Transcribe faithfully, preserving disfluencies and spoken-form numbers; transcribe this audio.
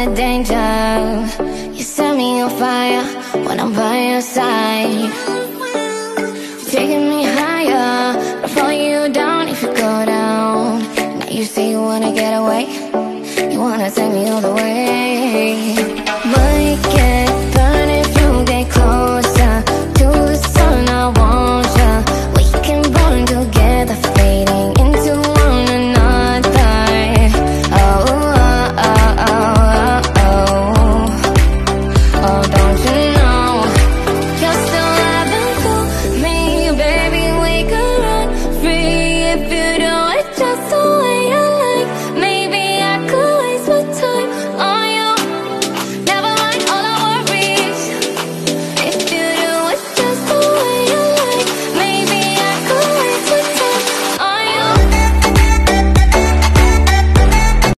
the danger. You set me on fire when I'm by your side. Taking me higher, I'll fall you down if you go down. Now you say you wanna get away, you wanna take me all the way.